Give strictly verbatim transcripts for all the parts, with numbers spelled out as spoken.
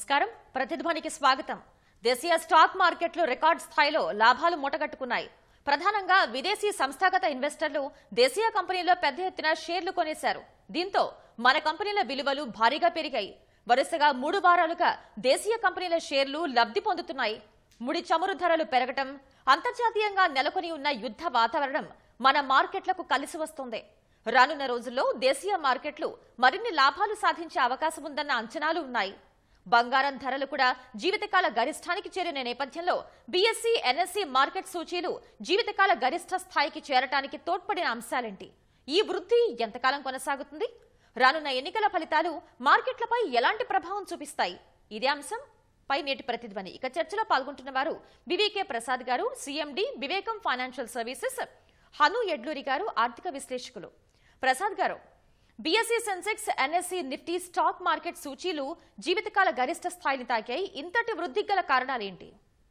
నమస్కారం ప్రతిధ్వనికి స్వాగతం దేశీయ స్టాక్ మార్కెట్లు రికార్డ్ స్థాయిలో లాభాలు మూటగట్టుకున్నాయి ప్రధానంగా విదేశీ సంస్థాగత ఇన్వెస్టర్లు దేశీయ కంపెనీల్లో పెద్ద ఎత్తున షేర్లు కొనేశారు దీంతో మన కంపెనీల విలువలు భారీగా పెరిగాయి వరుసగా మూడు వారాలుగా దేశీయ కంపెనీల షేర్లు లబ్ధి పొందుతున్నాయి ముడి చమురు ధరలు పెరగటం అంతర్జాతీయంగా నెలకొని ఉన్న యుద్ధ వాతావరణం మన మార్కెట్లకు కలిసి వస్తుంది రానున్న రోజుల్లో దేశీయ మార్కెట్లు మరిన్ని లాభాలు సాధించే అవకాశం ఉందన్న అంచనాలు ఉన్నాయి బంగారం ధరలు కూడా జీవితకాల గరిష్టానికి చేరిన నేపథ్యంలో బీఎస్సీ ఎన్ఎస్సీ మార్కెట్ సూచీలు జీవితకాల గరిష్ట స్థాయికి చేరటానికి తోడ్పడిన అంశాలేంటి ఈ వృద్ధి ఎంతకాలం కొనసాగుతుంది రానున్న ఎన్నికల ఫలితాలు మార్కెట్లపై ఎలాంటి ప్రభావం చూపిస్తాయి ఇదే అంశం పై నేటి ప్రతిధ్వని ఇక చర్చలో పాల్గొంటున్న వారు వివేకే ప్రసాద్ గారు సీఎండి వివేకం ఫైనాన్షియల్ సర్వీసెస్ హను ఎడ్లూరి గారు ఆర్థిక విశ్లేషకులు Prasad garu BSE Sensex NSE Nifty stock market సూచీలు జీవితకాల గరిష్ట స్థాయిని తాకాయి ఇంతటి వృద్ధికి గల కారణాలేంటి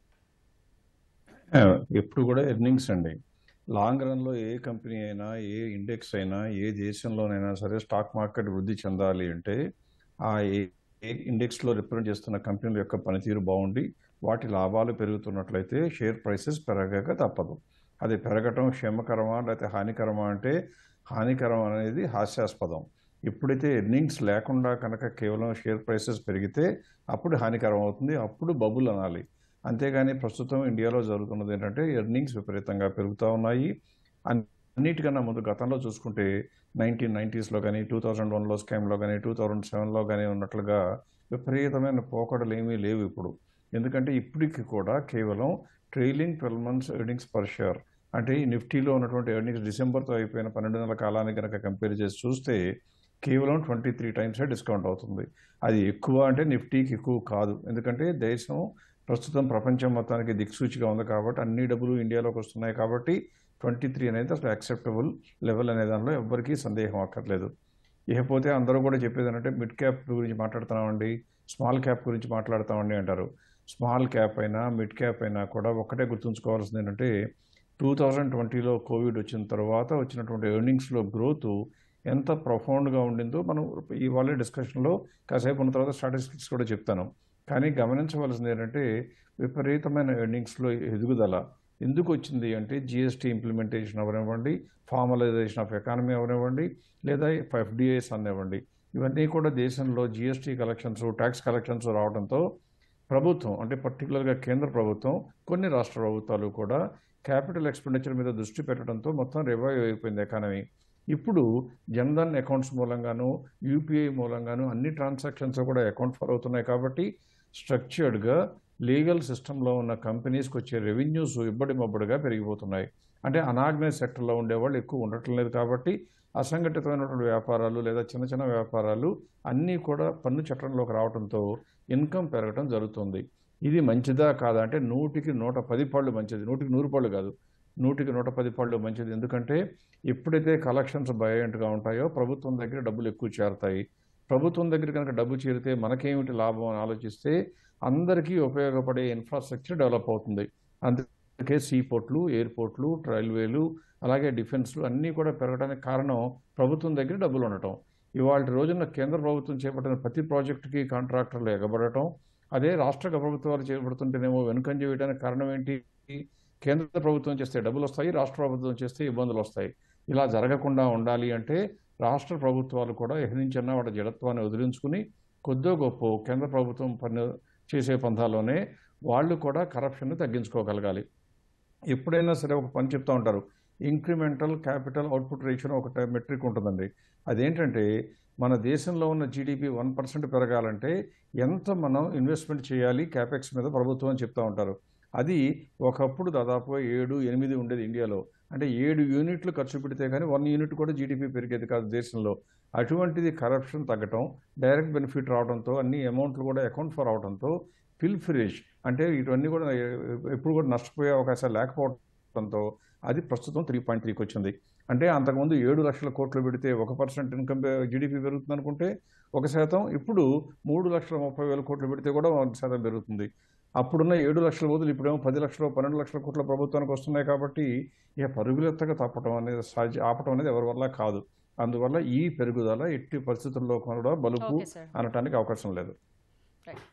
ఎప్పుడు కూడా ఎర్నింగ్స్ అండి లాంగ్ రన్ లో ఏ కంపెనీ అయినా ఏ ఇండెక్స్ అయినా ఏ దేశంలోనైనా సరే స్టాక్ మార్కెట్ వృద్ధి చెందాలి అంటే ఆ ఏ ఇండెక్స్ లో రిప్రజెంట్ చేస్తున్న కంపెనీల యొక్క పనితీరు బాగుండి వాటి లాభాలు పెరుగుతున్నట్లయితే షేర్ ప్రైసెస్ పెరగక తప్పదు అది పెరగటం క్షేమకరమా లేకపోతే హానికరమా అంటే హానికరం అనేది హాస్యాస్పదం ఎప్పుడైతే ఎర్నింగ్స్ లేకుండా కనుక కేవలం షేర్ ప్రైసెస్ పెరిగితే అప్పుడు హానికరం అవుతుంది అప్పుడు బబుల్ అనాలి అంతేగాని ప్రస్తుతం ఇండియాలో జరుగుతున్నది ఏంటంటే ఎర్నింగ్స్ విపరీతంగా పెరుగుతూ ఉన్నాయి అన్నిటికన్నా ముందు గతంలో చూసుకుంటే నైన్టీన్ నైన్టీస్లో కానీ టూ థౌజండ్ వన్లో స్కామ్లో కానీ టూ థౌజండ్ సెవెన్లో కానీ ఉన్నట్లుగా విపరీతమైన పోకడలు ఏమీ లేవు ఇప్పుడు ఎందుకంటే ఇప్పటికి కూడా కేవలం trailing twelve months earnings per share అంటే ఈ నిఫ్టీలో ఉన్నటువంటి ఎర్నింగ్స్ డిసెంబర్తో అయిపోయిన పన్నెండు నెలల కాలానికి కనుక కంపేర్ చేసి చూస్తే కేవలం ట్వంటీ త్రీ టైమ్సే డిస్కౌంట్ అవుతుంది అది ఎక్కువ అంటే నిఫ్టీకి ఎక్కువ కాదు ఎందుకంటే దేశం ప్రస్తుతం ప్రపంచం మొత్తానికి దిక్సూచిగా ఉంది కాబట్టి అన్ని డబ్బులు ఇండియాలోకి వస్తున్నాయి కాబట్టి ట్వంటీ త్రీ అనేది అసలు యాక్సెప్టబుల్ లెవెల్ అనే దానిలో ఎవరికీ సందేహం అక్కర్లేదు ఇకపోతే అందరూ కూడా చెప్పేది ఏంటంటే మిడ్ క్యాప్ గురించి మాట్లాడుతున్నామండి స్మాల్ క్యాప్ గురించి మాట్లాడుతామండి అంటారు స్మాల్ క్యాప్ అయినా మిడ్ క్యాప్ అయినా కూడా ఒక్కటే గుర్తుంచుకోవాల్సింది ఏంటంటే టూ థౌజండ్ ట్వంటీలో కోవిడ్ వచ్చిన తర్వాత వచ్చినటువంటి ఎర్నింగ్స్లో గ్రోత్ ఎంత ప్రొఫౌండ్గా ఉండిందో మనం ఇవాళ డిస్కషన్లో కాసేపు ఉన్న తర్వాత స్టాటిస్టిక్స్ కూడా చెప్తాను కానీ గమనించవలసింది ఏంటంటే విపరీతమైన ఎర్నింగ్స్లో ఎదుగుదల ఎందుకు వచ్చింది అంటే జిఎస్టీ ఇంప్లిమెంటేషన్ అవనివ్వండి ఫార్మలైజేషన్ ఆఫ్ ఎకానమీ అవనివ్వండి లేదా ఎఫ్డిఐస్ అనివ్వండి ఇవన్నీ కూడా దేశంలో జిఎస్టీ కలెక్షన్స్ ట్యాక్స్ కలెక్షన్స్ రావడంతో ప్రభుత్వం అంటే పర్టికులర్గా కేంద్ర ప్రభుత్వం కొన్ని రాష్ట్ర ప్రభుత్వాలు కూడా క్యాపిటల్ ఎక్స్పెండిచర్ మీద దృష్టి పెట్టడంతో మొత్తం రివైవ్ అయిపోయింది ఎకానమీ ఇప్పుడు జన్ధన్ అకౌంట్స్ మూలంగాను యూపీఐ మూలంగాను అన్ని ట్రాన్సాక్షన్స్ కూడా అకౌంట్ ఫర్ అవుతున్నాయి కాబట్టి స్ట్రక్చర్డ్గా లీగల్ సిస్టంలో ఉన్న కంపెనీస్కి వచ్చే రెవెన్యూస్ ఇబ్బడి మబ్బడిగా పెరిగిపోతున్నాయి అంటే అనార్గనైజ్ సెక్టర్లో ఉండేవాళ్ళు ఎక్కువ ఉండటం లేదు కాబట్టి అసంఘటితమైనటువంటి వ్యాపారాలు లేదా చిన్న చిన్న వ్యాపారాలు అన్నీ కూడా పన్ను చట్టంలోకి రావడంతో ఇన్కమ్ పెరగడం జరుగుతుంది ఇది మంచిదా కాదా అంటే నూటికి నూట పది పళ్ళు మంచిది నూటికి నూరు పళ్ళు కాదు నూటికి నూట పది పళ్ళు మంచిది ఎందుకంటే ఎప్పుడైతే కలెక్షన్స్ బయోయంట్గా ఉంటాయో ప్రభుత్వం దగ్గర డబ్బులు ఎక్కువ చేరుతాయి ప్రభుత్వం దగ్గర కనుక డబ్బు చేరితే మనకేమిటి లాభం అని ఆలోచిస్తే అందరికీ ఉపయోగపడే ఇన్ఫ్రాస్ట్రక్చర్ డెవలప్ అవుతుంది అందుకే సీపోర్ట్లు ఎయిర్పోర్ట్లు రైల్వేలు అలాగే డిఫెన్స్లు అన్నీ కూడా పెరగడానికి కారణం ప్రభుత్వం దగ్గర డబ్బులు ఉండటం ఇవాళ రోజున కేంద్ర ప్రభుత్వం చేపట్టిన ప్రతి ప్రాజెక్టుకి కాంట్రాక్టర్లు ఎగబడటం అదే రాష్ట్ర ప్రభుత్వాలు చేపడుతుంటేనేమో వెనుకంజ వేయడానికి కారణం ఏంటి కేంద్ర ప్రభుత్వం చేస్తే డబ్బులు వస్తాయి రాష్ట్ర ప్రభుత్వం చేస్తే ఇబ్బందులు వస్తాయి ఇలా జరగకుండా ఉండాలి అంటే రాష్ట్ర ప్రభుత్వాలు కూడా ఎహరించన్నా వాటి జడత్వాన్ని వదిలించుకుని కొద్దో గొప్ప కేంద్ర ప్రభుత్వం పన్ను చేసే పంథాలోనే వాళ్ళు కూడా కరప్షన్ తగ్గించుకోగలగాలి ఎప్పుడైనా సరే ఒక పని చెప్తూ ఉంటారు ఇంక్రిమెంటల్ క్యాపిటల్ అవుట్పుట్ రేషియో ఒక మెట్రిక్ ఉంటుందండి అదేంటంటే మన దేశంలో ఉన్న జీడిపి వన్ పర్సెంట్ పెరగాలంటే ఎంత మనం ఇన్వెస్ట్మెంట్ చేయాలి క్యాపెక్స్ మీద ప్రభుత్వం అని చెప్తూ ఉంటారు అది ఒకప్పుడు దాదాపు ఏడు ఎనిమిది ఉండేది ఇండియాలో అంటే ఏడు యూనిట్లు ఖర్చు పెడితే కానీ వన్ యూనిట్ కూడా జీడిపి పెరిగేది కాదు దేశంలో అటువంటిది కరప్షన్ తగ్గటం డైరెక్ట్ బెనిఫిట్ రావడంతో అన్ని అమౌంట్లు కూడా అకౌంట్ ఫర్ అవడంతో పిల్ఫిరేజ్ అంటే ఇవన్నీ కూడా ఎప్పుడు కూడా నష్టపోయే అవకాశాలు లేకపోవడంతో అది ప్రస్తుతం త్రీ పాయింట్ త్రీకి వచ్చింది అంటే అంతకుముందు ఏడు లక్షల కోట్లు పెడితే ఒక పర్సెంట్ ఇన్కమ్ జీడిపి పెరుగుతుంది అనుకుంటే ఒక శాతం ఇప్పుడు మూడు లక్షల ముప్పై వేల కోట్లు పెడితే కూడా ఒక శాతం పెరుగుతుంది అప్పుడున్న ఏడు లక్షల బదులు ఇప్పుడేమో పది లక్షలు పన్నెండు లక్షల కోట్ల ప్రభుత్వానికి వస్తున్నాయి కాబట్టి ఇక పరుగులెత్తగా తప్పడం అనేది సాధ్య ఆపటం అనేది ఎవరి వల్ల కాదు అందువల్ల ఈ పెరుగుదల ఎట్టి పరిస్థితుల్లో కూడా బలుపు అనటానికి అవకాశం లేదు.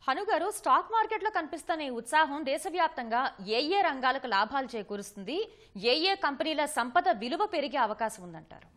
హనుగారు, స్టాక్ మార్కెట్లో కనిపిస్తున్న ఈ ఉత్సాహం దేశవ్యాప్తంగా ఏ ఏ రంగాలకు లాభాలు చేకూరుస్తుంది, ఏ ఏ కంపెనీల సంపద విలువ పెరిగే అవకాశం ఉందంటారు?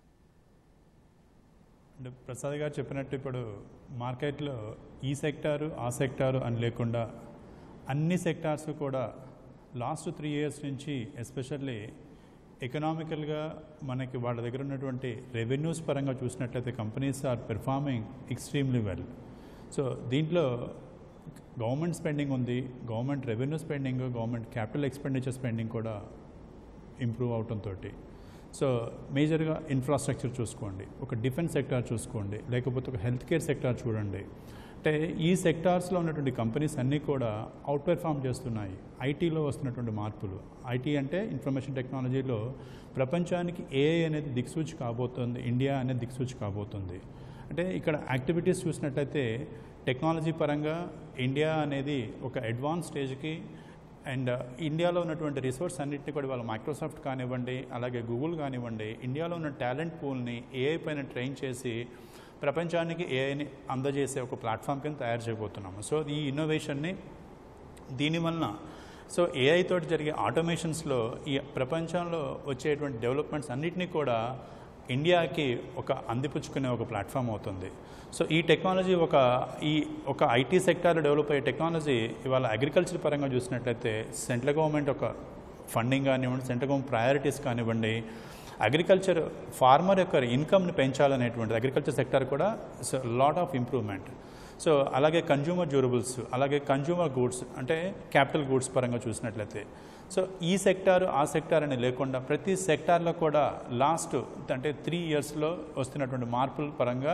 అంటే ప్రసాద్ గారు చెప్పినట్టు ఇప్పుడు మార్కెట్లో ఈ సెక్టారు ఆ సెక్టారు అని లేకుండా అన్ని సెక్టార్స్ కూడా లాస్ట్ త్రీ ఇయర్స్ నుంచి ఎస్పెషల్లీ ఎకనామికల్గా మనకి వాళ్ళ దగ్గర ఉన్నటువంటి రెవెన్యూస్ పరంగా చూసినట్లయితే companies are performing extremely well. So దీంట్లో గవర్నమెంట్ స్పెండింగ్ ఉంది, government revenue spending, government capital expenditure spending కూడా ఇంప్రూవ్ అవడంతో, సో మేజర్గా ఇన్ఫ్రాస్ట్రక్చర్ చూసుకోండి, ఒక డిఫెన్స్ సెక్టార్ చూసుకోండి, లేకపోతే ఒక హెల్త్ కేర్ సెక్టార్ చూడండి. అంటే ఈ సెక్టార్స్లో ఉన్నటువంటి కంపెనీస్ అన్నీ కూడా అవుట్ పెర్ఫామ్ చేస్తున్నాయి. ఐటీలో వస్తున్నటువంటి మార్పులు, ఐటీ అంటే ఇన్ఫర్మేషన్ టెక్నాలజీలో ప్రపంచానికి ఏఐ అనేది దిక్సూచి కాబోతుంది, ఇండియా అనేది దిక్సూచి కాబోతుంది. అంటే ఇక్కడ యాక్టివిటీస్ చూసినట్లయితే టెక్నాలజీ పరంగా ఇండియా అనేది ఒక అడ్వాన్స్ స్టేజ్కి, అండ్ ఇండియాలో ఉన్నటువంటి రిసోర్స్ అన్నింటినీ కూడా వాళ్ళ మైక్రోసాఫ్ట్ కానివ్వండి, అలాగే గూగుల్ కానివ్వండి, ఇండియాలో ఉన్న టాలెంట్ పూల్ని ఏఐ పైన ట్రైన్ చేసి ప్రపంచానికి ఏఐని అందజేసే ఒక ప్లాట్ఫామ్ కింద తయారు చేయబోతున్నాము. సో ఈ ఇన్నోవేషన్ని దీనివలన సో ఏఐ తోటి జరిగే ఆటోమేషన్స్లో ఈ ప్రపంచంలో వచ్చేటువంటి డెవలప్మెంట్స్ అన్నిటినీ కూడా ఇండియాకి ఒక అందిపుచ్చుకునే ఒక ప్లాట్ఫామ్ అవుతుంది. సో ఈ టెక్నాలజీ ఒక ఈ ఒక ఐటీ సెక్టార్లో డెవలప్ అయ్యే టెక్నాలజీ ఇవాళ అగ్రికల్చర్ పరంగా చూసినట్లయితే సెంట్రల్ గవర్నమెంట్ ఒక ఫండింగ్ కానివ్వండి, సెంట్రల్ గవర్నమెంట్ ప్రయారిటీస్ కానివ్వండి, అగ్రికల్చర్ ఫార్మర్ యొక్క ఇన్కమ్ని పెంచాలనేటువంటి అగ్రికల్చర్ సెక్టార్ కూడా so lot of improvement. So అలాగే కన్జ్యూమర్ డ్యూరబుల్స్, అలాగే కన్జ్యూమర్ గూడ్స్ అంటే క్యాపిటల్ గూడ్స్ పరంగా చూసినట్లయితే సో ఈ సెక్టారు ఆ సెక్టార్ అని లేకుండా ప్రతి సెక్టార్లో కూడా లాస్ట్ అంటే త్రీ ఇయర్స్లో వస్తున్నటువంటి మార్పుల పరంగా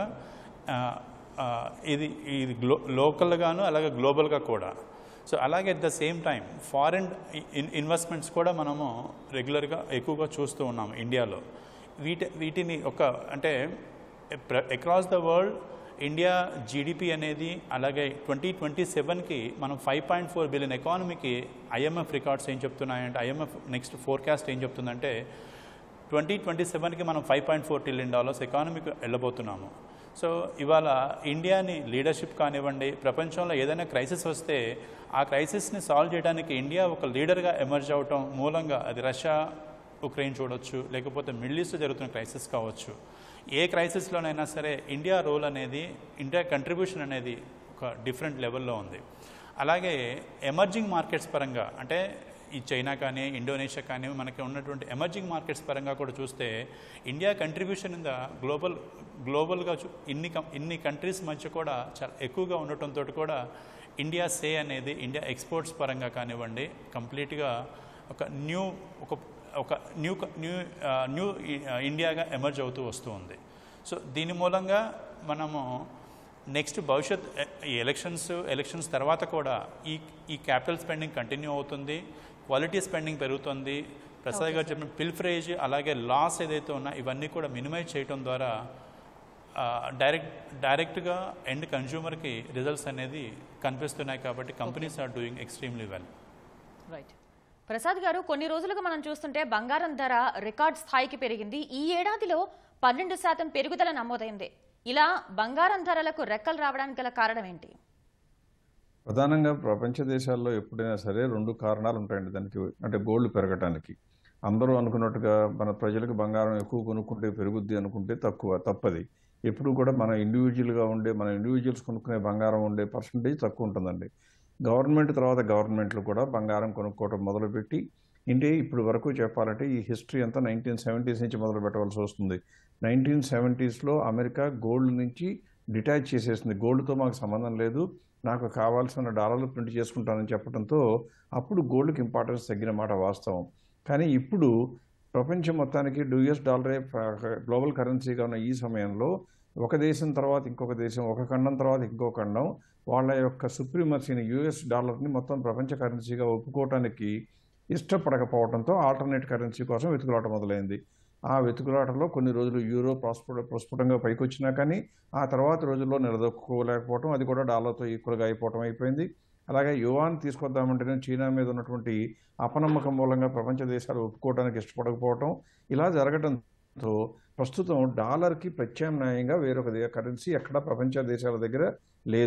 ఇది ఇది గ్లో లోకల్గాను అలాగే గ్లోబల్గా కూడా. సో అలాగే at the same time foreign investments కూడా మనము రెగ్యులర్గా ఎక్కువగా చూస్తూ ఉన్నాము ఇండియాలో. వీటి వీటిని ఒక అంటే across the world India GDP అనేది అలాగే ట్వంటీ ట్వంటీ సెవెన్కి మనం ఫైవ్ పాయింట్ ఫోర్ బిలియన్ ఎకానమీకి ఐఎంఎఫ్ రికార్డ్స్ ఏం చెప్తున్నాయంటే, ఐఎంఎఫ్ నెక్స్ట్ ఫోర్కాస్ట్ ఏం చెప్తుందంటే ట్వంటీ ట్వంటీ సెవెన్కి మనం five point four trillion dollars ఎకానమీకి వెళ్ళబోతున్నాము. సో ఇవాళ ఇండియాని లీడర్షిప్ కానివ్వండి, ప్రపంచంలో ఏదైనా క్రైసిస్ వస్తే ఆ క్రైసిస్ని సాల్వ్ చేయడానికి ఇండియా ఒక లీడర్గా ఎమర్జ్ అవటం మూలంగా, అది రష్యా ఉక్రెయిన్ చూడొచ్చు, లేకపోతే మిడిల్ ఈస్ట్ జరుగుతున్న క్రైసిస్ కావచ్చు, ఏ క్రైసిస్లోనైనా సరే ఇండియా రోల్ అనేది, ఇండియా కంట్రిబ్యూషన్ అనేది ఒక డిఫరెంట్ లెవెల్లో ఉంది. అలాగే ఎమర్జింగ్ మార్కెట్స్ పరంగా అంటే ఈ చైనా కానీ ఇండోనేషియా కానీ మనకి ఉన్నటువంటి ఎమర్జింగ్ మార్కెట్స్ పరంగా కూడా చూస్తే India contribution in the global గ్లోబల్గా ఇన్ని ఇన్ని కంట్రీస్ మధ్య కూడా చాలా ఎక్కువగా ఉండటంతో కూడా ఇండియా సే అనేది ఇండియా ఎక్స్పోర్ట్స్ పరంగా కానివ్వండి కంప్లీట్గా ఒక న్యూ ఒక ఒక న్యూ న్యూ న్యూ ఇండియాగా ఎమర్జ్ అవుతూ వస్తూ ఉంది. సో దీని మూలంగా మనము నెక్స్ట్ భవిష్యత్ ఈ ఎలక్షన్స్ ఎలక్షన్స్ తర్వాత కూడా ఈ ఈ క్యాపిటల్ స్పెండింగ్ కంటిన్యూ అవుతుంది, క్వాలిటీ స్పెండింగ్ పెరుగుతుంది. ప్రసాద్ గారు చెప్పిన పిల్ఫరేజ్ అలాగే లాస్ ఏదైతే ఉన్నా ఇవన్నీ కూడా మినిమైజ్ చేయడం ద్వారా డైరెక్ట్ డైరెక్ట్గా ఎండ్ కన్జ్యూమర్కి రిజల్ట్స్ అనేది కనిపిస్తున్నాయి. కాబట్టి companies are doing extremely well. Right Prasad garu, కొన్ని రోజులుగా మనం చూస్తుంటే బంగారం ధర రికార్డ్ స్థాయికి పెరిగింది. ఈ ఏడాదిలో పన్నెండు శాతం పెరుగుదల నమోదైంది. ఇలా బంగారం ధరలకు రెక్కలు రావడానికి గల కారణం ఏంటి? ప్రధానంగా ప్రపంచ దేశాల్లో ఎప్పుడైనా సరే రెండు కారణాలు ఉంటాయండి దానికి. అంటే గోల్డ్ పెరగటానికి అందరూ అనుకున్నట్టుగా మన ప్రజలకు బంగారం ఎక్కువ కొనుక్కుంటే పెరుగుద్ది అనుకుంటే తక్కువ తప్పది. ఎప్పుడు కూడా మన ఇండివిజువల్గా ఉండే మన ఇండివిజువల్స్ కొనుక్కునే బంగారం ఉండే పర్సంటేజ్ తక్కువ ఉంటుందండి. గవర్నమెంట్ తర్వాత గవర్నమెంట్లు కూడా బంగారం కొనుక్కోవడం మొదలుపెట్టి ఇండియా ఇప్పుడు వరకు చెప్పాలంటే ఈ హిస్టరీ అంతా నైన్టీన్ సెవెంటీస్ నుంచి మొదలు పెట్టవలసి వస్తుంది. నైన్టీన్ సెవెంటీస్లో అమెరికా గోల్డ్ నుంచి డిటాచ్ చేసేసింది. గోల్డ్తో మాకు సంబంధం లేదు, నాకు కావాల్సిన డాలర్లు ప్రింట్ చేసుకుంటానని చెప్పడంతో అప్పుడు గోల్డ్కి ఇంపార్టెన్స్ తగ్గిన మాట వాస్తవం. కానీ ఇప్పుడు ప్రపంచం మొత్తానికి యూఎస్ డాలరే గ్లోబల్ కరెన్సీగా ఉన్న ఈ సమయంలో ఒక దేశం తర్వాత ఇంకొక దేశం, ఒక ఖండం తర్వాత ఇంకో ఖండం వాళ్ళ యొక్క సుప్రీమసీని యూఎస్ డాలర్ని మొత్తం ప్రపంచ కరెన్సీగా ఒప్పుకోవటానికి ఇష్టపడకపోవడంతో ఆల్టర్నేట్ కరెన్సీ కోసం వెతుకులాట మొదలైంది. ఆ వెతుకులాటలో కొన్ని రోజులు యూరో ప్రస్ఫుట ప్రస్ఫుటంగా పైకి వచ్చినా కానీ ఆ తర్వాత రోజుల్లో నిలదొక్కుకోలేకపోవడం, అది కూడా డాలర్తో ఈక్వల్గా అయిపోవటం అయిపోయింది. అలాగే యువాన్ తీసుకొద్దామంటేనే చైనా మీద ఉన్నటువంటి అపనమ్మకం మూలంగా ప్రపంచ దేశాలు ఒప్పుకోవడానికి ఇష్టపడకపోవటం, ఇలా జరగడంతో ప్రస్తుతం డాలర్కి ప్రత్యామ్నాయంగా వేరొక కరెన్సీ ఎక్కడా ప్రపంచ దేశాల దగ్గర లేదు.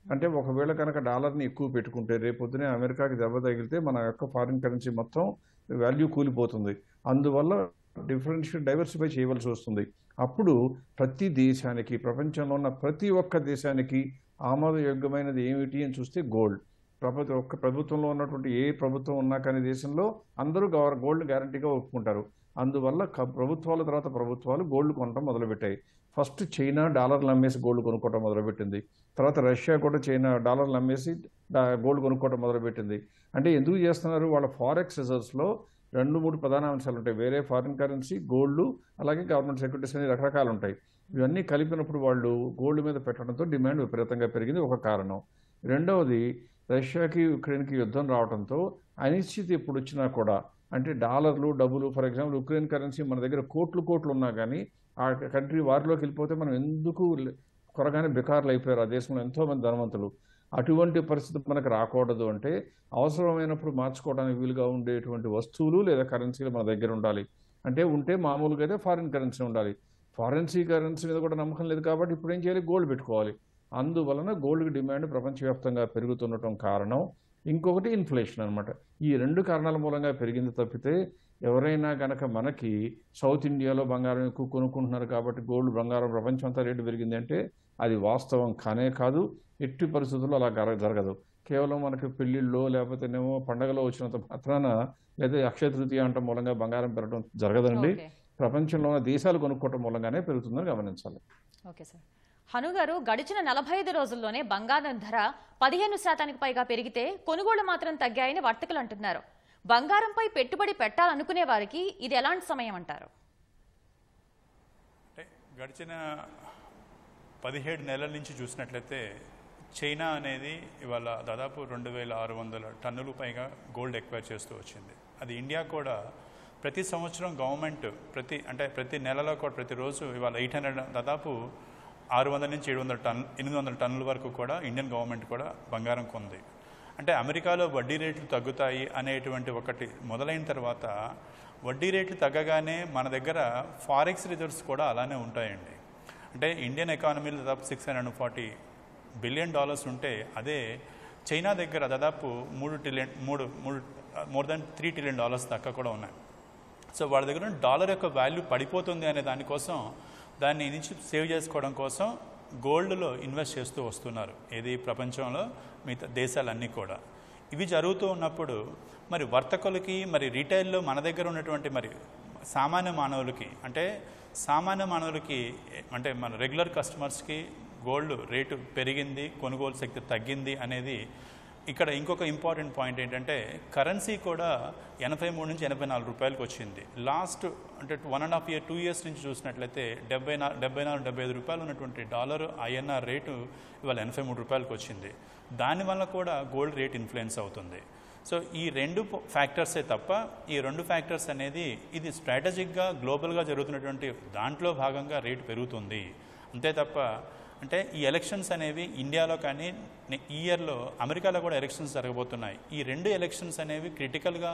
అంటే ఒకవేళ కనుక డాలర్ని ఎక్కువ పెట్టుకుంటే రేపొద్దునే అమెరికాకి దెబ్బ తగిలితే మన యొక్క ఫారిన్ కరెన్సీ మొత్తం వాల్యూ కూలిపోతుంది. అందువల్ల డిఫరెన్షియల్ డైవర్సిఫై చేయవలసి వస్తుంది. అప్పుడు ప్రతి దేశానికి, ప్రపంచంలో ఉన్న ప్రతి ఒక్క దేశానికి ఆమోదయోగ్యమైనది ఏమిటి అని చూస్తే గోల్డ్. ప్రభుత్వ ఒక్క ప్రభుత్వంలో ఉన్నటువంటి ఏ ప్రభుత్వం ఉన్నా కానీ దేశంలో అందరూ గోల్డ్ గ్యారంటీగా ఒప్పుకుంటారు. అందువల్ల ప్రభుత్వాల తర్వాత ప్రభుత్వాలు గోల్డ్ కొనడం మొదలుపెట్టాయి. ఫస్ట్ చైనా డాలర్లు అమ్మేసి గోల్డ్ కొనుక్కోవడం మొదలుపెట్టింది. తర్వాత రష్యా కూడా చైనా డాలర్లు అమ్మేసి గోల్డ్ కొనుక్కోవడం మొదలుపెట్టింది. అంటే ఎందుకు చేస్తున్నారు? వాళ్ళ ఫారెక్స్ రిజర్వ్స్లో రెండు మూడు ప్రధాన అంశాలు ఉంటాయి. వేరే ఫారిన్ కరెన్సీ, గోల్డ్, అలాగే గవర్నమెంట్ సెక్యూరిటీస్ అనే రకరకాలు ఉంటాయి. ఇవన్నీ కలిపినప్పుడు వాళ్ళు గోల్డ్ మీద పెట్టడంతో డిమాండ్ విపరీతంగా పెరిగింది, ఒక కారణం. రెండవది, రష్యాకి యుక్రెయిన్కి యుద్ధం రావడంతో అనిశ్చితి ఎప్పుడు వచ్చినా కూడా, అంటే డాలర్లు డబ్బులు, ఫర్ ఎగ్జాంపుల్ యుక్రెయిన్ కరెన్సీ మన దగ్గర కోట్లు కోట్లు ఉన్నా కానీ ఆ కంట్రీ వారిలోకి వెళ్ళిపోతే మనం ఎందుకు కొరగానే బికార్లు అయిపోయారు. ఆ దేశంలో ఎంతోమంది ధనవంతులు. అటువంటి పరిస్థితి మనకు రాకూడదు అంటే అవసరమైనప్పుడు మార్చుకోవడానికి వీలుగా ఉండేటువంటి వస్తువులు లేదా కరెన్సీలు మన దగ్గర ఉండాలి. అంటే ఉంటే మామూలుగా అయితే ఫారిన్ కరెన్సీ ఉండాలి. ఫారెన్సీ కరెన్సీ మీద కూడా నమ్మకం లేదు కాబట్టి ఇప్పుడు ఏం చేయాలి? గోల్డ్ పెట్టుకోవాలి. అందువలన గోల్డ్కి డిమాండ్ ప్రపంచవ్యాప్తంగా పెరుగుతుండటం కారణం. ఇంకొకటి ఇన్ఫ్లేషన్ అనమాట. ఈ రెండు కారణాల మూలంగా పెరిగింది తప్పితే ఎవరైనా గనక మనకి సౌత్ ఇండియాలో బంగారం ఎక్కువ కొనుక్కుంటున్నారు కాబట్టి గోల్డ్ బంగారం ప్రపంచం అంతా రేటు పెరిగింది అంటే అది వాస్తవం కానే కాదు. ఎట్టి పరిస్థితుల్లో అలా జరగదు. కేవలం మనకి పెళ్లిళ్ళలో లేకపోతేనేమో పండగలో వచ్చినంత మాత్రాన లేదా అక్షయ తృతీయ అంట మూలంగా బంగారం పెరగడం జరగదండి. ప్రపంచంలో ఉన్న దేశాలు కొనుక్కోవటం మూలంగానే పెరుగుతుందని గమనించాలి. Okay sir. హను గారు, గడిచిన నలభై ఐదు రోజుల్లోనే బంగారం ధర పదిహేను శాతానికి పైగా పెరిగితే కొనుగోళ్లు మాత్రం తగ్గాయని వర్తకులు అంటున్నారు. బంగారంపై పెట్టుబడి పెట్టాలనుకునే వారికి ఇది ఎలాంటి సమయం అంటారు? అంటే గడిచిన పదిహేడు నెలల నుంచి చూసినట్లయితే చైనా అనేది ఇవాళ దాదాపు రెండు వేల ఆరు వందల టన్నులు పైగా గోల్డ్ ఎక్వైర్ చేస్తూ వచ్చింది. అది ఇండియా కూడా ప్రతి సంవత్సరం గవర్నమెంట్ ప్రతి అంటే ప్రతి నెలలో కూడా ప్రతిరోజు ఇవాళ ఎయిట్ హండ్రెడ్ దాదాపు ఆరు వందల నుంచి ఏడు వందల టన్ ఎనిమిది వందల టన్నుల వరకు కూడా ఇండియన్ గవర్నమెంట్ కూడా బంగారం కొంది. అంటే అమెరికాలో వడ్డీ రేట్లు తగ్గుతాయి అనేటువంటి ఒకటి మొదలైన తర్వాత వడ్డీ రేట్లు తగ్గగానే మన దగ్గర ఫారెక్స్ రిజర్వ్స్ కూడా అలానే ఉంటాయండి. అంటే ఇండియన్ ఎకానమీలో దాదాపు six hundred forty billion dollars ఉంటే అదే చైనా దగ్గర దాదాపు మూడు ట్రిలియన్ మూడు మూడు more than three trillion dollars దాకా కూడా ఉన్నాయి. సో వాళ్ళ దగ్గర డాలర్ యొక్క వాల్యూ పడిపోతుంది అనే దానికోసం దాన్ని నుంచి సేవ్ చేసుకోవడం కోసం గోల్డ్లో ఇన్వెస్ట్ చేస్తూ వస్తున్నారు. ఏది ప్రపంచంలో మిగతా దేశాలన్నీ కూడా. ఇవి జరుగుతూ ఉన్నప్పుడు మరి వర్తకులకి మరి రీటైల్లో మన దగ్గర ఉన్నటువంటి మరి సామాన్య మానవులకి అంటే సామాన్య మానవులకి అంటే మన రెగ్యులర్ కస్టమర్స్కి గోల్డ్ రేటు పెరిగింది, కొనుగోలు శక్తి తగ్గింది అనేది ఇక్కడ ఇంకొక ఇంపార్టెంట్ పాయింట్ ఏంటంటే కరెన్సీ కూడా ఎనభై మూడు నుంచి ఎనభై నాలుగు రూపాయలకు వచ్చింది. లాస్ట్ అంటే one and half year two years నుంచి చూసినట్లయితే డెబ్బై నా డెబ్బై నాలుగు డెబ్బై ఐదు రూపాయలు ఉన్నటువంటి డాలర్ ఐఎన్ఆర్ రేటు ఇవాళ ఎనభై మూడు రూపాయలకు వచ్చింది. దానివల్ల కూడా గోల్డ్ రేట్ ఇన్ఫ్లుయెన్స్ అవుతుంది. సో ఈ రెండు ఫ్యాక్టర్సే తప్ప ఈ రెండు ఫ్యాక్టర్స్ అనేది ఇది స్ట్రాటజిక్గా గ్లోబల్గా జరుగుతున్నటువంటి దాంట్లో భాగంగా రేటు పెరుగుతుంది అంతే తప్ప అంటే ఈ ఎలక్షన్స్ అనేవి ఇండియాలో కానీ ఈ ఇయర్లో అమెరికాలో కూడా ఎలక్షన్స్ జరగబోతున్నాయి. ఈ రెండు ఎలక్షన్స్ అనేవి క్రిటికల్గా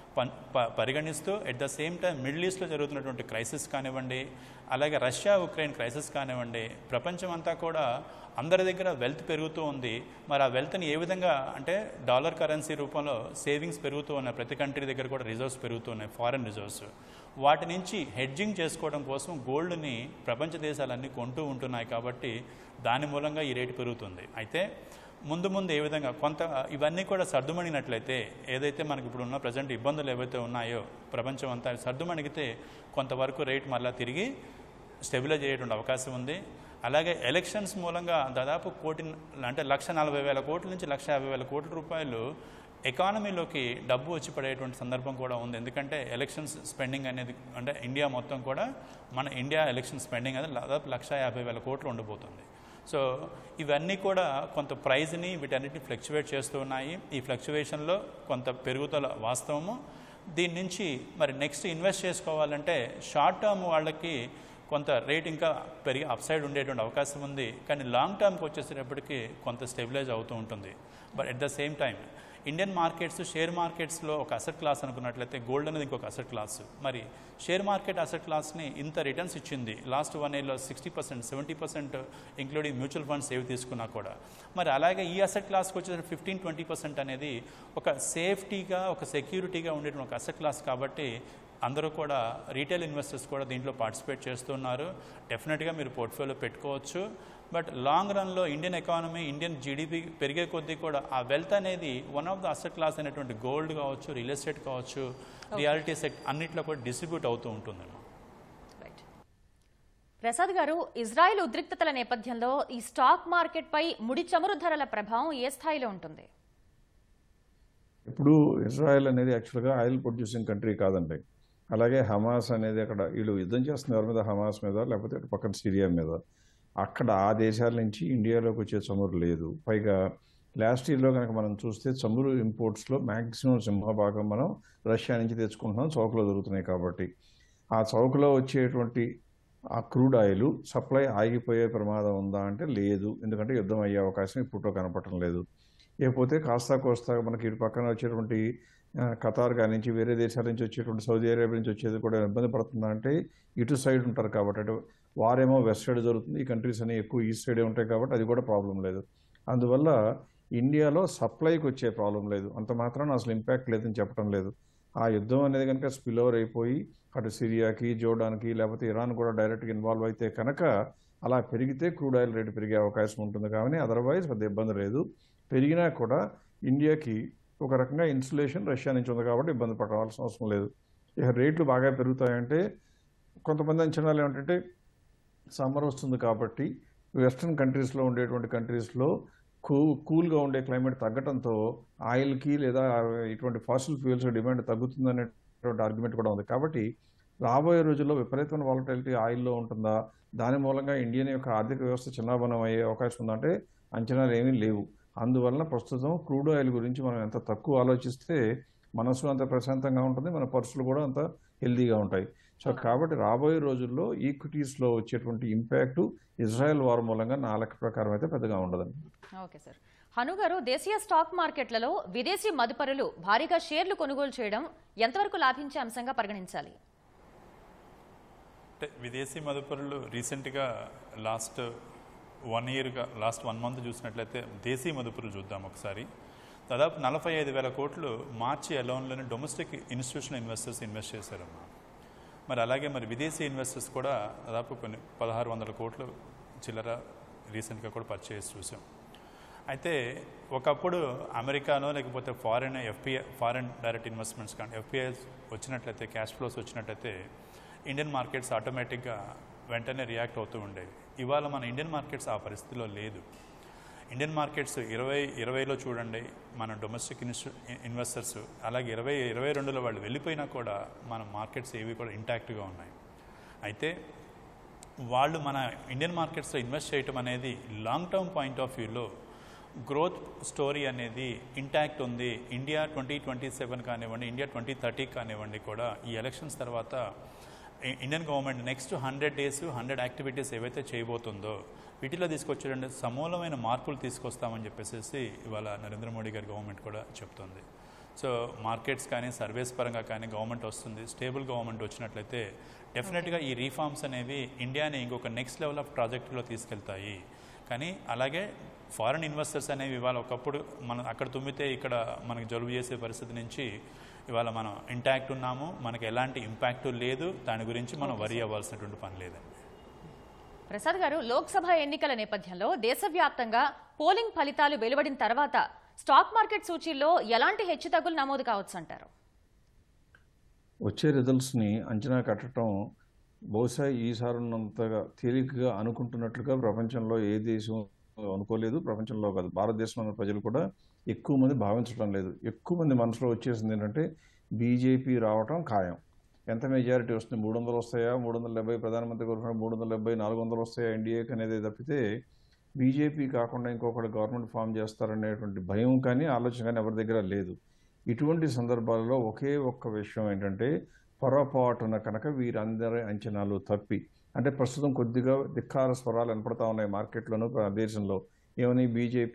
పరిగణిస్తూ at the same time middle ఈస్ట్లో జరుగుతున్నటువంటి క్రైసిస్ కానివ్వండి, అలాగే రష్యా ఉక్రెయిన్ క్రైసిస్ కానివ్వండి, ప్రపంచం అంతా కూడా అందరి దగ్గర వెల్త్ పెరుగుతూ ఉంది. మరి ఆ వెల్త్ని ఏ విధంగా అంటే డాలర్ కరెన్సీ రూపంలో సేవింగ్స్ పెరుగుతూ ఉన్నాయి. ప్రతి కంట్రీ దగ్గర కూడా రిజర్వ్స్ పెరుగుతున్నాయి, ఫారెన్ రిజర్వ్స్. వాటి నుంచి హెడ్జింగ్ చేసుకోవడం కోసం గోల్డ్ని ప్రపంచ దేశాలన్నీ కొంటూ ఉంటున్నాయి కాబట్టి దాని మూలంగా ఈ రేటు పెరుగుతుంది. అయితే ముందు ముందు ఏ విధంగా కొంత ఇవన్నీ కూడా సర్దుమణినట్లయితే ఏదైతే మనకి ఇప్పుడు ఉన్న ప్రజెంట్ ఇబ్బందులు ఏవైతే ఉన్నాయో ప్రపంచం అంతా సర్దుమణిగితే కొంతవరకు రేట్ మళ్ళీ తిరిగి స్టెబిలైజ్ అయ్యేటువంటి అవకాశం ఉంది. అలాగే ఎలక్షన్స్ మూలంగా దాదాపు కోటి అంటే లక్ష నలభై వేల కోట్ల నుంచి లక్ష యాభై వేల కోట్ల రూపాయలు ఎకానమీలోకి డబ్బు వచ్చి పడేటువంటి సందర్భం కూడా ఉంది. ఎందుకంటే ఎలక్షన్స్ స్పెండింగ్ అనేది అంటే ఇండియా మొత్తం కూడా మన ఇండియా ఎలక్షన్ స్పెండింగ్ అనేది దాదాపు లక్ష యాభై వేల కోట్లు ఉండబోతుంది. సో ఇవన్నీ కూడా కొంత ప్రైజ్ని వీటన్నిటిని ఫ్లక్చువేట్ చేస్తూ ఉన్నాయి. ఈ ఫ్లక్చువేషన్లో కొంత పెరుగుదల వాస్తవము. దీని నుంచి మరి నెక్స్ట్ ఇన్వెస్ట్ చేసుకోవాలంటే షార్ట్ టర్మ్ వాళ్ళకి కొంత రేట్ ఇంకా పెరిగి అప్సైడ్ ఉండేటువంటి అవకాశం ఉంది. కానీ లాంగ్ టర్మ్కి వచ్చేసేటప్పటికి కొంత స్టెబిలైజ్ అవుతూ ఉంటుంది. But at the same time Indian markets share మార్కెట్స్లో ఒక అసెట్ క్లాస్ అనుకున్నట్లయితే గోల్డ్ అనేది ఇంకొక అసెట్ క్లాస్. మరి షేర్ మార్కెట్ అసెట్ క్లాస్ని ఇంత రిటర్న్స్ ఇచ్చింది లాస్ట్ వన్ ఇయర్లో sixty percent seventy percent including mutual funds ఏవి తీసుకున్నా కూడా. మరి అలాగే ఈ అసెట్ క్లాస్కి వచ్చేసరికి ఫిఫ్టీన్ ట్వంటీ పర్సెంట్ అనేది ఒక సేఫ్టీగా ఒక సెక్యూరిటీగా ఉండేటువంటి ఒక అసెట్ క్లాస్ కాబట్టి అందరూ కూడా రీటైల్ ఇన్వెస్టర్స్ కూడా దీంట్లో పార్టిసిపేట్ చేస్తున్నారు. డెఫినెట్గా మీరు పోర్ట్ఫోలియో పెట్టుకోవచ్చు. బట్ లాంగ్ రన్లో ఇండియన్ ఎకానమీ ఇండియన్ జీడిపి పెరిగే కొద్దీ కూడా ఆ వెల్త్ అనేది one of the asset class అయినటువంటి గోల్డ్ కావచ్చు, రియల్ ఎస్టేట్ కావచ్చు, రియాలిటీ సెక్టర్ అన్నింటిలో కూడా డిస్ట్రిబ్యూట్ అవుతూ ఉంటుందేమో. ప్రసాద్ గారు, ఇజ్రాయెల్ ఉద్రిక్తతల నేపథ్యంలో ఈ స్టాక్ మార్కెట్ పై ముడి చమురు ధరల ప్రభావం ఏ స్థాయిలో ఉంటుంది? ఇప్పుడు ఇజ్రాయెల్ అనేది యాక్చువల్గా ఆయిల్ ప్రొడ్యూసింగ్ కంట్రీ కాదండి. అలాగే హమాస్ అనేది అక్కడ వీళ్ళు యుద్ధం చేస్తున్న ఎవరి మీద, హమాస్ మీద, లేకపోతే పక్కన సిరియా మీద. అక్కడ ఆ దేశాల నుంచి ఇండియాలోకి వచ్చే చమురు లేదు. పైగా లాస్ట్ ఇయర్లో కనుక మనం చూస్తే చమురు ఇంపోర్ట్స్లో మ్యాక్సిమం సింహభాగం మనం రష్యా నుంచి తెచ్చుకుంటున్నాం, చౌకలో దొరుకుతున్నాయి కాబట్టి. ఆ చౌకలో వచ్చేటువంటి ఆ క్రూడ్ ఆయిల్ సప్లై ఆగిపోయే ప్రమాదం ఉందా అంటే లేదు. ఎందుకంటే యుద్ధం అయ్యే అవకాశం ఇప్పుడో కనపడటం లేదు. లేకపోతే కాస్తా కోస్తా మనకి ఇటు పక్కన వచ్చేటువంటి ఖతార్ కాడి నుంచి వేరే దేశాల నుంచి వచ్చేటువంటి సౌదీ అరేబియా నుంచి వచ్చేది కూడా ఇబ్బంది పడుతుందా అంటే ఇటు సైడ్ ఉంటారు కాబట్టి. అటు వారేమో వెస్ట్ సైడ్ జరుగుతుంది, ఈ కంట్రీస్ అన్ని ఎక్కువ ఈస్ట్ సైడే ఉంటాయి కాబట్టి అది కూడా ప్రాబ్లం లేదు. అందువల్ల ఇండియాలో సప్లైకి వచ్చే ప్రాబ్లం లేదు. అంత మాత్రాన అసలు ఇంపాక్ట్ లేదని చెప్పడం లేదు. ఆ యుద్ధం అనేది కనుక స్పిల్ ఓవర్ అయిపోయి అటు సిరియాకి, జోర్డాన్కి, లేకపోతే ఇరాన్ కూడా డైరెక్ట్గా ఇన్వాల్వ్ అయితే కనుక అలా పెరిగితే క్రూడ్ ఆయిల్ రేటు పెరిగే అవకాశం ఉంటుంది. కానీ అదర్వైజ్ పెద్ద ఇబ్బంది లేదు. పెరిగినా కూడా ఇండియాకి ఒక రకంగా ఇన్సులేషన్ రష్యా నుంచి ఉంది కాబట్టి ఇబ్బంది పడవలసిన అవసరం లేదు. ఇక రేట్లు బాగా పెరుగుతాయంటే కొంతమంది అంచనాలు ఏమిటంటే సమ్మర్ వస్తుంది కాబట్టి వెస్ట్రన్ కంట్రీస్లో ఉండేటువంటి కంట్రీస్లో కూ కూల్గా ఉండే క్లైమేట్ తగ్గడంతో ఆయిల్కి లేదా ఇటువంటి ఫాసిల్ ఫ్యూయల్స్ డిమాండ్ తగ్గుతుందనేటువంటి ఆర్గ్యుమెంట్ కూడా ఉంది. కాబట్టి రాబోయే రోజుల్లో విపరీతమైన వాలటిలిటీ ఆయిల్లో ఉంటుందా, దాని మూలంగా ఇండియన్ యొక్క ఆర్థిక వ్యవస్థ చిన్నాభిన్నం అయ్యే అవకాశం ఉందంటే అంచనాలు ఏమీ లేవు. అందువలన ప్రస్తుతం క్రూడ్ ఆయిల్ గురించి మనం ఎంత తక్కువ ఆలోచిస్తే మనసు అంత ప్రశాంతంగా ఉంటుంది, మన పర్సులు కూడా అంత హెల్దీగా ఉంటాయి. సో కాబట్టి రాబోయే రోజుల్లో ఈక్విటీస్లో వచ్చేటువంటి ఇంపాక్ట్ ఇజ్రాయెల్ వార్ మూలంగా నా లెక్క ప్రకారం అయితే పెద్దగా ఉండదండి. Okay sir. హను గారు, దేశీయ స్టాక్ మార్కెట్లలో విదేశీ మదుపరులు భారీగా షేర్లు కొనుగోలు చేయడం ఎంతవరకు లాభించే అంశంగా పరిగణించాలి? విదేశీ మదుపరులు రీసెంట్గా లాస్ట్ వన్ ఇయర్గా లాస్ట్ వన్ మంత్ చూసినట్లయితే దేశీ మదుపరులు చూద్దాం ఒకసారి. దాదాపు నలభై ఐదు వేల కోట్లు మార్చి అలోన్లోనే డొమెస్టిక్ ఇన్స్టిట్యూషనల్ ఇన్వెస్టర్స్ ఇన్వెస్ట్ చేశారమ్మా. మరి అలాగే మరి విదేశీ ఇన్వెస్టర్స్ కూడా దాదాపు కొన్ని పదహారు వందల కోట్లు చిల్లర రీసెంట్గా కూడా పర్చేస్ చూసాం. అయితే ఒకప్పుడు అమెరికానో లేకపోతే foreign FPI foreign direct investments కానీ ఎఫ్పిఐస్ వచ్చినట్లయితే, క్యాష్ ఫ్లోస్ వచ్చినట్లయితే ఇండియన్ మార్కెట్స్ ఆటోమేటిక్గా వెంటనే రియాక్ట్ అవుతూ ఉండేవి. ఇవాళ మన ఇండియన్ మార్కెట్స్ ఆ పరిస్థితిలో లేదు. ఇండియన్ మార్కెట్స్ ఇరవై ఇరవైలో చూడండి మన డొమెస్టిక్ ఇన్స్టి ఇన్వెస్టర్స్ అలాగే ఇరవై ఇరవై రెండులో వాళ్ళు వెళ్ళిపోయినా కూడా మన మార్కెట్స్ ఏవి కూడా ఇంటాక్ట్గా ఉన్నాయి. అయితే వాళ్ళు మన ఇండియన్ మార్కెట్స్లో ఇన్వెస్ట్ చేయటం అనేది లాంగ్ టర్మ్ పాయింట్ ఆఫ్ వ్యూలో గ్రోత్ స్టోరీ అనేది ఇంటాక్ట్ ఉంది. ఇండియా ట్వంటీ ట్వంటీ సెవెన్ కానివ్వండి, ఇండియా ట్వంటీ థర్టీ కానివ్వండి కూడా ఈ ఎలక్షన్స్ తర్వాత Indian government next hundred days hundred activities ఏవైతే చేయబోతుందో వీటిలో తీసుకొచ్చేటువంటి సమూలమైన మార్పులు తీసుకొస్తామని చెప్పేసి ఇవాళ నరేంద్ర మోడీ గారి గవర్నమెంట్ కూడా చెప్తుంది. సో మార్కెట్స్ కానీ సర్వీస్ పరంగా కానీ గవర్నమెంట్ వస్తుంది, స్టేబుల్ గవర్నమెంట్ వచ్చినట్లయితే డెఫినెట్గా ఈ రీఫార్మ్స్ అనేవి ఇండియాని ఇంకొక నెక్స్ట్ లెవెల్ ఆఫ్ ప్రాజెక్టులో తీసుకెళ్తాయి. కానీ అలాగే ఫారెన్ ఇన్వెస్టర్స్ అనేవి ఇవాళ ఒకప్పుడు మనం అక్కడ తుమ్మితే ఇక్కడ మనకి జలుబు చేసే పరిస్థితి నుంచి ఇవాళ మనం ఇంటాక్ట్ ఉన్నాము, మనకి ఎలాంటి ఇంపాక్ట్ లేదు, దాని గురించి మనం వరి అవ్వాల్సినటువంటి పని లేదండి. ప్రసాద్ గారు, లోక్సభ ఎన్నికల నేపథ్యంలో దేశవ్యాప్తంగా పోలింగ్ ఫలితాలు వెలువడిన తర్వాత స్టాక్ మార్కెట్ సూచీల్లో ఎలాంటి హెచ్చుతగ్గులు నమోదు కావచ్చు అంటారు? వచ్చే రిజల్ట్స్ని అంచనా కట్టడం బహుశా ఈసారి ఉన్నంతగా తేలికగా అనుకుంటున్నట్లుగా ప్రపంచంలో ఏ దేశం అనుకోలేదు. ప్రపంచంలో కాదు, భారతదేశంలో ఉన్న ప్రజలు కూడా ఎక్కువ మంది భావించడం లేదు. ఎక్కువ మంది మనసులో వచ్చేసింది ఏంటంటే బీజేపీ రావటం ఖాయం. ఎంత మెజారిటీ వస్తుంది, మూడు వందలు వస్తాయా, మూడు వందల డెబ్బై ప్రధానమంత్రి కోరుకున్న మూడు వందల డెబ్బై నాలుగు వందలు వస్తాయా ఎన్డీఏకి అనేది తప్పితే బీజేపీ కాకుండా ఇంకొకటి గవర్నమెంట్ ఫామ్ చేస్తారనేటువంటి భయం కానీ ఆలోచన కానీ ఎవరి దగ్గర లేదు. ఇటువంటి సందర్భాలలో ఒకే ఒక్క విషయం ఏంటంటే పొరపాటున కనుక వీరందరి అంచనాలు తప్పి, అంటే ప్రస్తుతం కొద్దిగా ధిక్కార స్వరాలు వినపడతా ఉన్నాయి మార్కెట్లోనూ దేశంలో. ఏమని బీజేపీ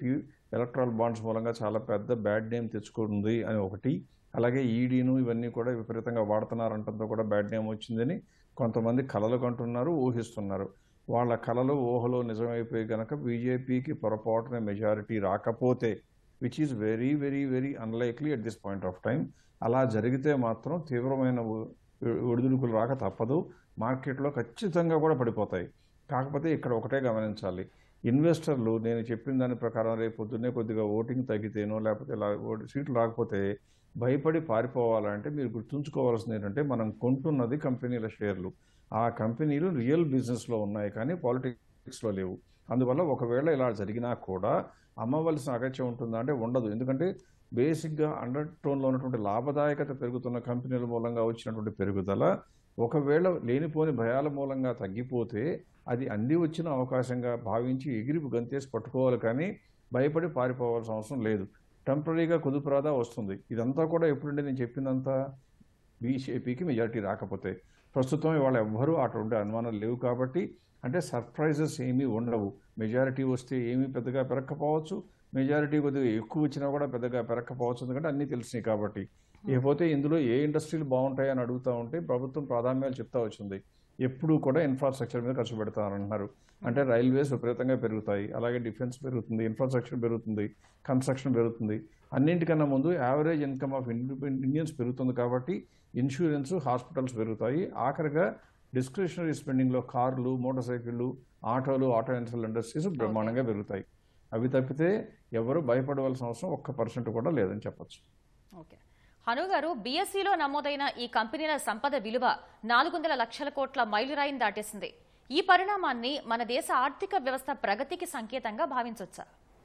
ఎలక్ట్రల్ బాండ్స్ మూలంగా చాలా పెద్ద బ్యాడ్ నేమ్ తెచ్చుకుంది అని ఒకటి, అలాగే ఈడీను ఇవన్నీ కూడా విపరీతంగా వాడుతున్నారంటంతో కూడా బ్యాడ్ నేమ్ వచ్చిందని కొంతమంది కలలు కంటున్నారు, ఊహిస్తున్నారు. వాళ్ళ కలలు ఊహలో నిజమైపోయి కనుక బీజేపీకి పొరపాటున మెజారిటీ రాకపోతే, which is very very very unlikely at this point of time, అలా జరిగితే మాత్రం తీవ్రమైన ఒడిదుడుకులు రాక తప్పదు. మార్కెట్లో ఖచ్చితంగా కూడా పడిపోతాయి. కాకపోతే ఇక్కడ ఒకటే గమనించాలి, ఇన్వెస్టర్లు నేను చెప్పిన దాని ప్రకారం రేపు పొద్దున్నే కొద్దిగా ఓటింగ్ తగ్గితేనో లేకపోతే ఇలా సీట్లు రాకపోతే భయపడి పారిపోవాలంటే మీరు గుర్తుంచుకోవాల్సింది ఏంటంటే, మనం కొంటున్నది కంపెనీల షేర్లు. ఆ కంపెనీలు రియల్ బిజినెస్లో ఉన్నాయి కానీ పాలిటిక్స్లో లేవు. అందువల్ల ఒకవేళ ఇలా జరిగినా కూడా అమ్మవలసిన అగత్యం ఉంటుందా అంటే ఉండదు. ఎందుకంటే బేసిక్గా అండర్ టోన్లో ఉన్నటువంటి లాభదాయకత పెరుగుతున్న కంపెనీల మూలంగా వచ్చినటువంటి పెరుగుదల ఒకవేళ లేనిపోని భయాల మూలంగా తగ్గిపోతే అది అంది వచ్చిన అవకాశంగా భావించి ఎగిరి గంతేసి పట్టుకోవాలి కానీ భయపడి పారిపోవాల్సిన అవసరం లేదు. టెంపరీగా కుదుపురాదా వస్తుంది. ఇదంతా కూడా ఎప్పుడంటే నేను చెప్పిందంతా బీజేపీకి మెజారిటీ రాకపోతే. ప్రస్తుతం ఇవాళ ఎవ్వరూ అటువంటి అనుమానాలు లేవు కాబట్టి, అంటే సర్ప్రైజెస్ ఏమీ ఉండవు. మెజారిటీ వస్తే ఏమీ పెద్దగా పెరగకపోవచ్చు, మెజారిటీ కొద్దిగా ఎక్కువ వచ్చినా కూడా పెద్దగా పెరగకపోవచ్చు, ఎందుకంటే అన్నీ తెలిసినాయి కాబట్టి. ఇకపోతే ఇందులో ఏ ఇండస్ట్రీలు బాగుంటాయని అడుగుతూ ఉంటే ప్రభుత్వం ప్రాధాన్యాలు చెప్తా వచ్చింది. ఎప్పుడూ కూడా ఇన్ఫ్రాస్ట్రక్చర్ మీద ఖర్చు పెడతారంటున్నారు. అంటే రైల్వేస్ విపరీతంగా పెరుగుతాయి, అలాగే డిఫెన్స్ పెరుగుతుంది, ఇన్ఫ్రాస్ట్రక్చర్ పెరుగుతుంది, కన్స్ట్రక్షన్ పెరుగుతుంది. అన్నింటికన్నా ముందు యావరేజ్ ఇన్కమ్ ఆఫ్ ఇండియన్స్ పెరుగుతుంది కాబట్టి ఇన్సూరెన్స్, హాస్పిటల్స్ పెరుగుతాయి. ఆఖరిగా డిస్క్రిషనరీ స్పెండింగ్లో కార్లు, మోటార్ సైకిళ్ళు, ఆటోలు, ఆటో ఇన్సల్ ఇండస్ట్రీస్ బ్రహ్మాండంగా పెరుగుతాయి. అవి తప్పితే ఎవరు భయపడవలసిన అవసరం ఒక్క పర్సెంట్ కూడా లేదని చెప్పచ్చు. ఓకే హను గారు, బీఎస్ఈలో నమోదైన ఈ కంపెనీల సంపద విలువ నాలుగు వందల లక్షల కోట్ల మైలురాయిని దాటేసింది. ఈ పరిణామాన్ని మన దేశ ఆర్థిక వ్యవస్థ ప్రగతికి సంకేతంగా భావించవచ్చా?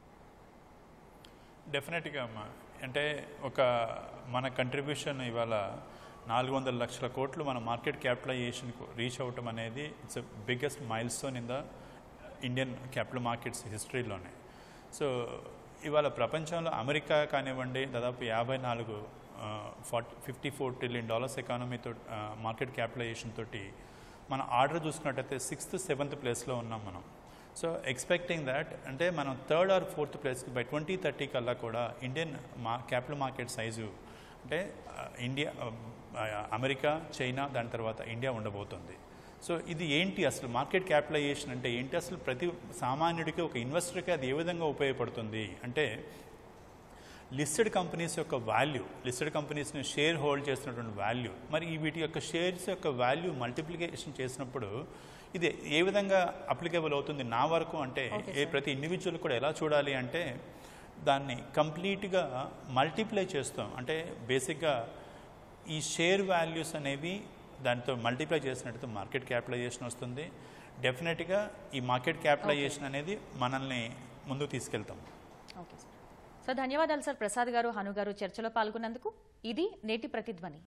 డెఫినెట్గా అమ్మా. అంటే ఒక మన కంట్రిబ్యూషన్ ఇవాళ నాలుగు వందల లక్షల కోట్లు మన మార్కెట్ క్యాపిటలైజేషన్కు రీచ్ అవటం అనేది it's biggest milestone in the Indian capital markets హిస్టరీలోనే. సో ఇవాళ ప్రపంచంలో అమెరికా కానివ్వండి దాదాపు యాభై నాలుగు forty fifty four trillion dollars ఎకానమీతో మార్కెట్ క్యాపిటలైజేషన్ తోటి మన ఆర్డర్ చూసుకున్నట్టయితే సిక్స్త్ సెవెంత్ ప్లేస్లో ఉన్నాం మనం. సో ఎక్స్పెక్టింగ్ దాట్ అంటే మనం థర్డ్ ఆర్ ఫోర్త్ ప్లేస్కి బై ట్వంటీ థర్టీ కల్లా కూడా ఇండియన్ మా క్యాపిటల్ మార్కెట్ సైజు అంటే ఇండియా, అమెరికా, చైనా, దాని తర్వాత ఇండియా ఉండబోతుంది. సో ఇది ఏంటి అసలు మార్కెట్ క్యాపిటలైజేషన్ అంటే ఏంటి, అసలు ప్రతి సామాన్యుడికి ఒక ఇన్వెస్టర్కి అది ఏ విధంగా ఉపయోగపడుతుంది అంటే, లిస్టెడ్ కంపెనీస్ యొక్క వాల్యూ, లిస్టెడ్ కంపెనీస్ని షేర్ హోల్డ్ చేస్తున్నటువంటి వాల్యూ, మరి ఈ వీటి యొక్క షేర్స్ యొక్క వాల్యూ మల్టిప్లికేషన్ చేసినప్పుడు ఇది ఏ విధంగా అప్లికేబుల్ అవుతుంది నా వరకు అంటే, ఏ ప్రతి ఇండివిజువల్ కూడా ఎలా చూడాలి అంటే దాన్ని కంప్లీట్గా మల్టిప్లై చేస్తాం. అంటే బేసిక్గా ఈ షేర్ వాల్యూస్ అనేవి దాంతో మల్టిప్లై చేసినట్టు మార్కెట్ క్యాపిటలైజేషన్ వస్తుంది. డెఫినెట్గా ఈ మార్కెట్ క్యాపిటలైజేషన్ అనేది మనల్ని ముందుకు తీసుకెళ్తాం. Okay sir. ధన్యవాదాలు సార్ ప్రసాద్ గారు, హను గారు చర్చలో పాల్గొన్నందుకు. ఇది నేటి ప్రతిధ్వని.